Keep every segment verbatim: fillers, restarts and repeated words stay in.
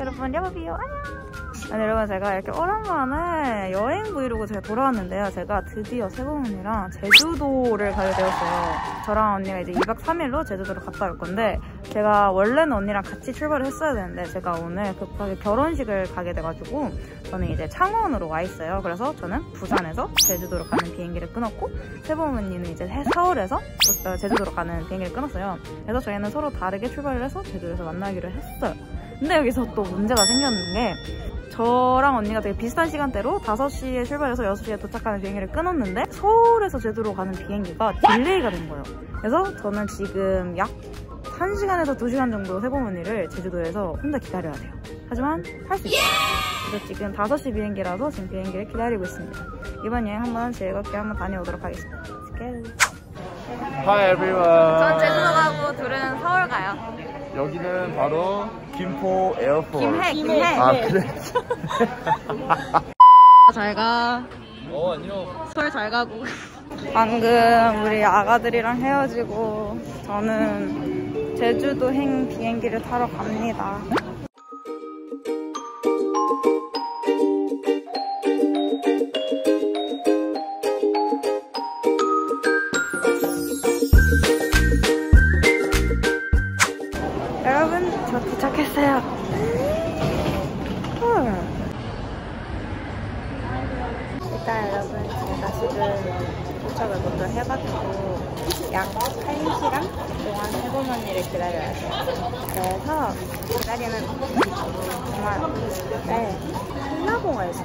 여러분 여보비요 안녕. 아니 여러분 제가 이렇게 오랜만에 여행 브이로그 제가 돌아왔는데요. 제가 드디어 세범 언니랑 제주도를 가게 되었어요. 저랑 언니가 이제 이박 삼일로 제주도를 갔다 올 건데 제가 원래는 언니랑 같이 출발을 했어야 되는데 제가 오늘 급하게 결혼식을 가게 돼가지고 저는 이제 창원으로 와 있어요. 그래서 저는 부산에서 제주도로 가는 비행기를 끊었고 세범 언니는 이제 서울에서 제주도로 가는 비행기를 끊었어요. 그래서 저희는 서로 다르게 출발을 해서 제주도에서 만나기로 했어요. 근데 여기서 또 문제가 생겼는 게 저랑 언니가 되게 비슷한 시간대로 다섯 시에 출발해서 여섯 시에 도착하는 비행기를 끊었는데 서울에서 제주도로 가는 비행기가 딜레이가 된 거예요. 그래서 저는 지금 약 한 시간에서 두 시간 정도 세범 언니를 제주도에서 혼자 기다려야 돼요. 하지만 할 수 있어요. 그래서 지금 다섯 시 비행기라서 지금 비행기를 기다리고 있습니다. 이번 여행 한번 즐겁게 한번 다녀오도록 하겠습니다. Let's go. Hi everyone. 전 제주도 가고 둘은 서울 가요. 여기는 바로 김포 에어포트. 김해, 김해. 아 그래? 잘 가. 어 안녕. 서울 잘 가고. 방금 우리 아가들이랑 헤어지고 저는 제주도행 비행기를 타러 갑니다. 여러분 저 도착했어요. 일단 여러분 제가 지금 도착을 먼저 해가지고 약 한 시간 동안 세범 언니를 기다려야 돼요. 그래서 기다리는 정말 네 한라봉화에서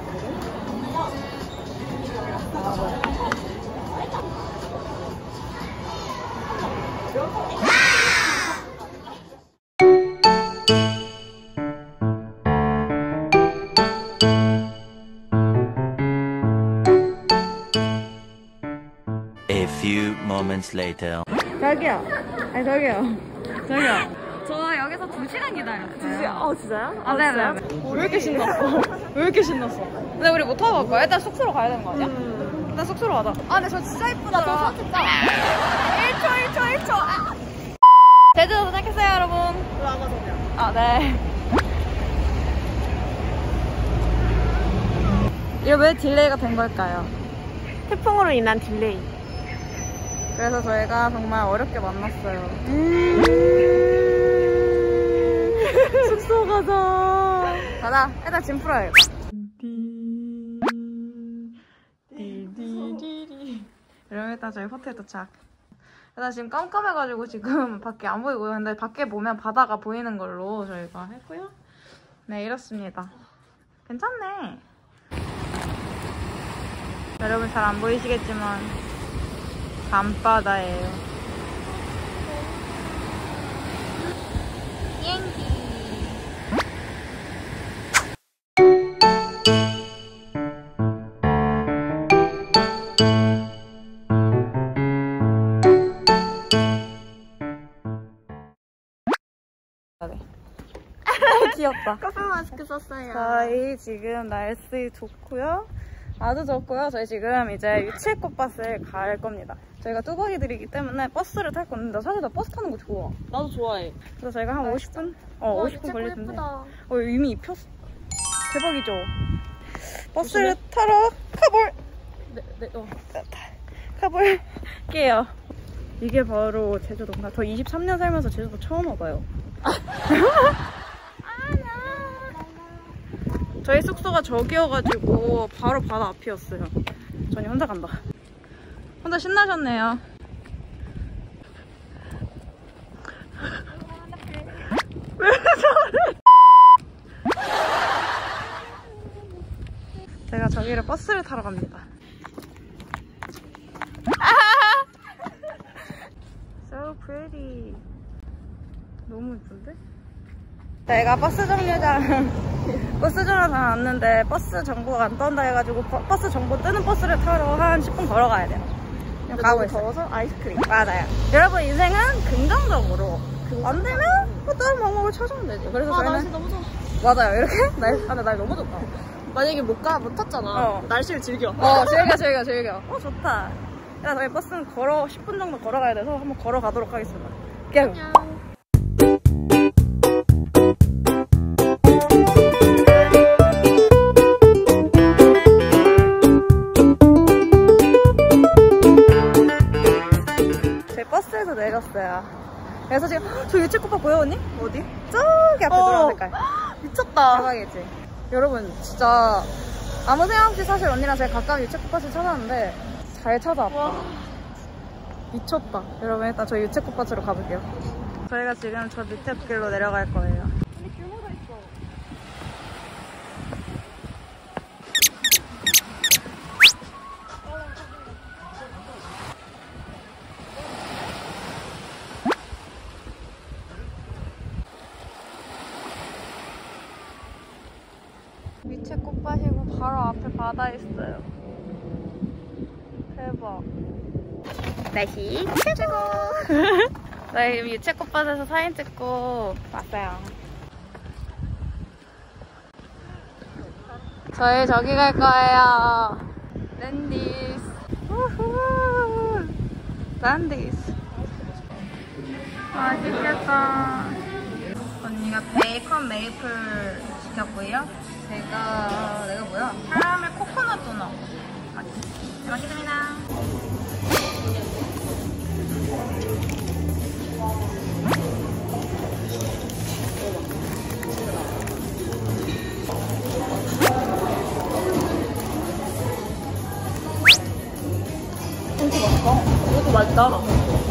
A few moments later. 저기요. 아니 저기요. 저기요. 저 여기서 두 시간 기다렸어요. 두 시간? 어 진짜요? 아, 네네. 왜 이렇게 신났어? 왜 이렇게 신났어? 근데 우리 못 타고 갈 거야. 일단 숙소로 가야 되는 거 아니야? 음. 일단 숙소로 가자. 아 근데 저 진짜 이쁘다. 저 사진 찍자. 일 초 일 초 일 초. 아. 제주도 도착했어요 여러분. 우리 아마존이야. 아 네. 이게 왜 딜레이가 된 걸까요? 태풍으로 인한 딜레이. 그래서 저희가 정말 어렵게 만났어요. 음. 숙소 가자. 가자. 일단 짐 풀어야겠다. 여러분 일단 저희 호텔 도착. 일단 지금 깜깜해가지고 지금 밖에 안 보이고요. 근데 밖에 보면 바다가 보이는 걸로 저희가 했고요. 네 이렇습니다. 괜찮네. 여러분 잘 안 보이시겠지만 밤바다예요. 비행기. 귀엽다. 커피 마스크 썼어요. 저희 지금 날씨 좋고요. 아주 좋고요. 저희 지금 이제 유채꽃밭을 갈 겁니다. 저희가 뚜벅이들이기 때문에 버스를 탈 건데 사실 나 버스 타는 거 좋아. 나도 좋아해. 그래서 저희가 한 오십 분? 어 와, 오십 분 걸릴 텐데. 예쁘다. 어 이미 입혔어. 대박이죠? 버스를 조심해. 타러 가볼! 네, 네, 어. 가볼게요. 이게 바로 제주도인가? 저 이십삼 년 살면서 제주도 처음 와봐요. 저희 숙소가 저기여가지고 바로 바다 앞이었어요. 전이 혼자 간다. 혼자 신나셨네요. 왜 저래? 제가 저기를 버스를 타러 갑니다. So pretty. 너무 예쁜데? 내가 버스 정류장 버스 정류장 왔는데 버스 정보가 안 뜬다 해가지고 버, 버스 정보 뜨는 버스를 타러 한 십 분 걸어가야 돼요. 그냥 가고 있어요. 더워서 아이스크림. 맞아요. 여러분 인생은 긍정적으로 안 되면 뭐 다른 방법을 찾으면 되죠. 그래서 아 저희는 날씨 너무 좋아. 맞아요. 이렇게 날, 아, 근데 날 너무 좋다. 만약에 못 가, 못 탔잖아. 어. 날씨를 즐겨. 어 즐겨 즐겨 즐겨. 어 좋다. 야 저희 버스는 걸어 십 분 정도 걸어가야 돼서 한번 걸어가도록 하겠습니다. 뿅. 안녕. 저 유채꽃밭 보여 언니? 어디? 저기 앞에 어. 노란 색깔. 미쳤다. 대박이지. 여러분 진짜 아무 생각 없이 사실 언니랑 제일 가까운 유채꽃밭을 찾았는데 잘 찾아왔다. 미쳤다. 여러분 일단 저희 유채꽃밭으로 가볼게요. 저희가 지금 저 밑에 길로 내려갈 거예요. 근데 귤모자 있어. 밑에 꽃밭이고 바로 앞에 바다 있어요. 대박. 날씨 최고. 저희 유채꽃밭에서 사진 찍고 왔어요. 저희 저기 갈 거예요. 랜디스. 우후. 랜디스. 맛있겠다. 언니가 베이컨 메이플 시켰고요. 제가 내가 뭐야? 카라멜 코코넛 도넛. 잘 먹겠습니다. 이것도 맛있다.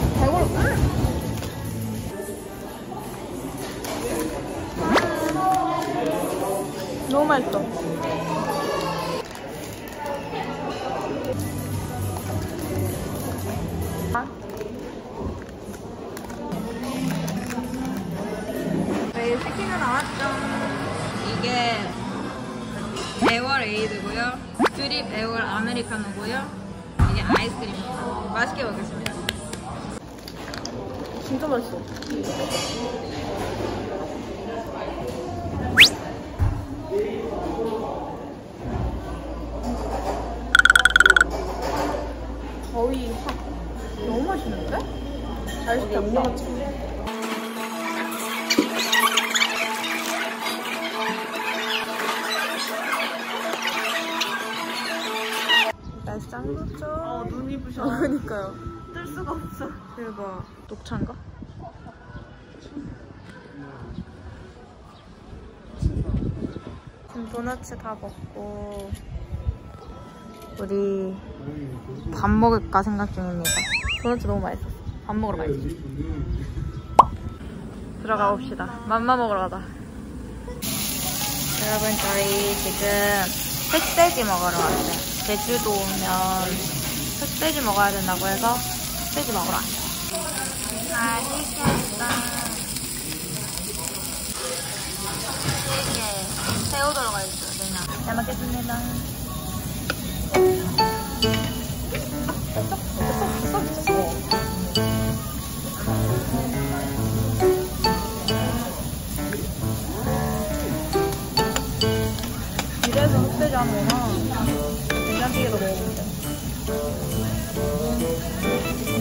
너무 맛있어. 저희 치킨이 나왔죠. 이게 에월 에이드고요. 드립 에월 아메리카노고요. 이게 아이스크림입니다. 맛있게 먹겠습니다. 진짜 맛있어. 거의 확 너무 맛있는데? 잘 시켰다. 날씨 짱 좋죠? 어, 눈이 부셔. 그러니까요. 뜰 수가 없어. 대박. 녹차인가? 지금 도넛츠 다 먹고 우리 밥 먹을까 생각 중입니다. 도넛츠 너무 맛있었어. 밥 먹으러 가야지. 들어가 봅시다. 맘마 먹으러 가자. 여러분 저희 지금 흑돼지 먹으러 왔어요. 제주도 오면 흑돼지 먹어야 된다고 해서 흑돼지 먹으러 왔어요. 맛있겠다. 이게 새우 들어가 있어요. 그냥. 잘 먹겠습니다. 이래서 흑돼지 하면 된장찌개도 먹어보세요.